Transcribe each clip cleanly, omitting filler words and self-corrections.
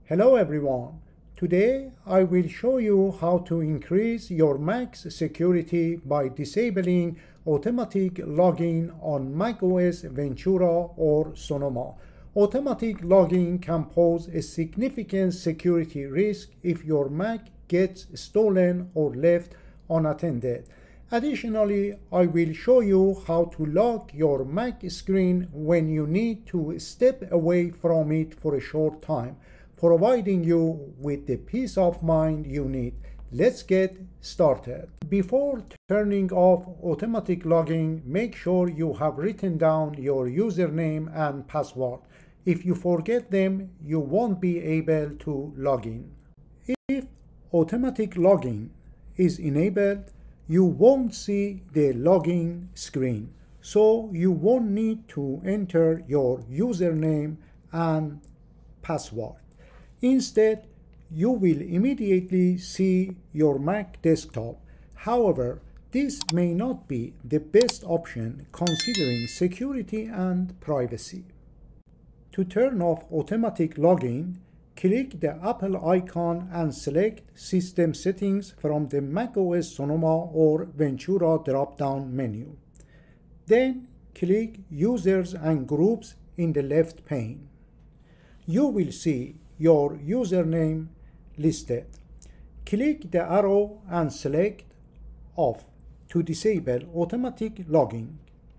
Hello everyone. Today I will show you how to increase your Mac's security by disabling automatic login on macOS Ventura or Sonoma. Automatic login can pose a significant security risk if your Mac gets stolen or left unattended. Additionally, I will show you how to lock your Mac screen when you need to step away from it for a short time, providing you with the peace of mind you need. Let's get started. Before turning off automatic login, make sure you have written down your username and password. If you forget them, you won't be able to log in. If automatic login is enabled, you won't see the login screen, so you won't need to enter your username and password. Instead, you will immediately see your Mac desktop. However, this may not be the best option considering security and privacy. To turn off automatic login, click the Apple icon and select System Settings from the macOS Sonoma or Ventura drop-down menu. Then click Users and Groups in the left pane. You will see your username listed. Click the arrow and select Off to disable automatic login.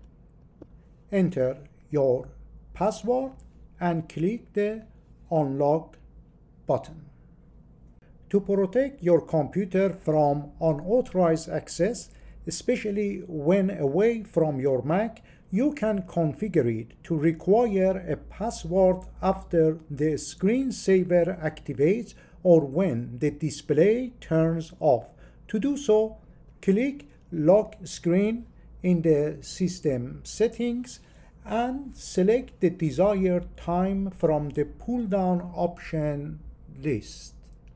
Enter your password and click the Unlock button. To protect your computer from unauthorized access, especially when away from your Mac, you can configure it to require a password after the screensaver activates or when the display turns off. To do so, click Lock Screen in the System Settings and select the desired time from the pull-down option list.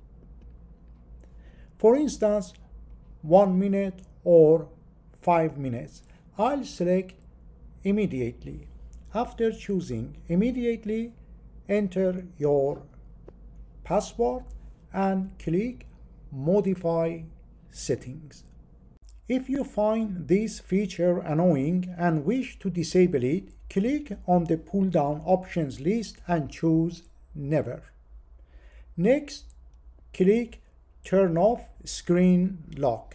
For instance, 1 minute or 5 minutes. I'll select immediately. After choosing immediately, enter your password and click Modify Settings. If you find this feature annoying and wish to disable it, click on the pull-down options list and choose Never. Next, click Turn off Screen Lock.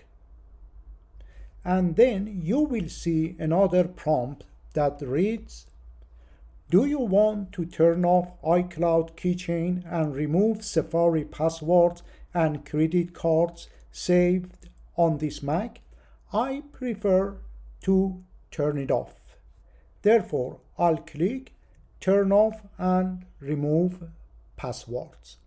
And then you will see another prompt that reads, do you want to turn off iCloud keychain and remove Safari passwords and credit cards saved on this Mac? I prefer to turn it off. Therefore, I'll click Turn off and remove passwords.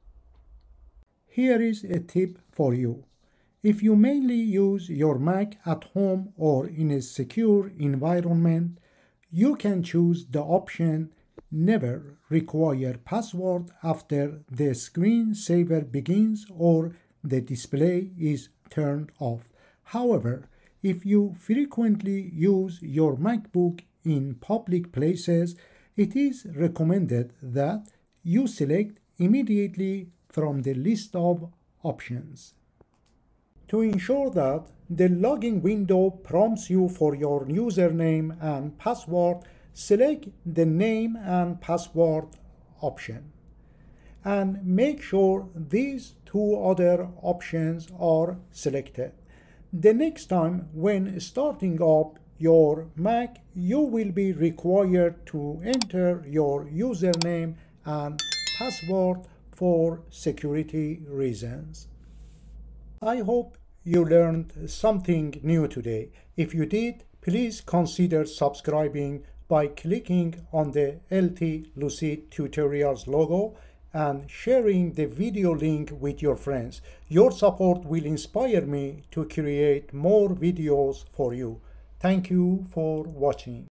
Here is a tip for you. If you mainly use your Mac at home or in a secure environment, you can choose the option Never require password after the screensaver begins or the display is turned off. However, if you frequently use your MacBook in public places, it is recommended that you select immediately from the list of options. To ensure that the login window prompts you for your username and password, select the Name and Password option. And make sure these two other options are selected. The next time when starting up your Mac, you will be required to enter your username and password for security reasons. I hope you learned something new today. If you did, please consider subscribing by clicking on the LT Lucid Tutorials logo and sharing the video link with your friends. Your support will inspire me to create more videos for you. Thank you for watching.